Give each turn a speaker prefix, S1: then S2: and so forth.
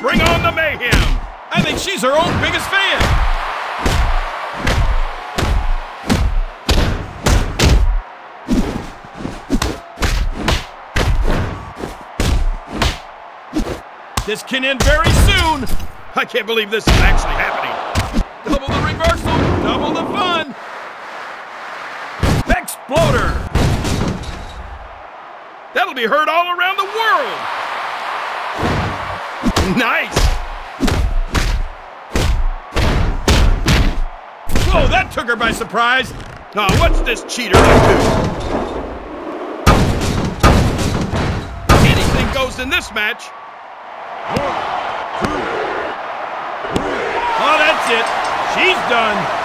S1: Bring on the mayhem. I think she's her own biggest fan. This can end very soon. I can't believe this is actually happening. Double the reversal, double the fun. Exploder. That'll be heard all around the world. Nice. Whoa, that took her by surprise. Oh, what's this cheater up to? Anything goes in this match. 1, 2, 3. Oh, that's it. She's done.